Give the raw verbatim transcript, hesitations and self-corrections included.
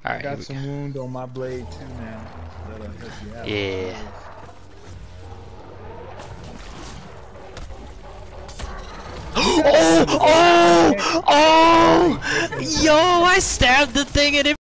All right, Got some wound on my blade too now. That'll help you out. Yeah. Oh! Oh! Oh! Yo, I stabbed the thing and it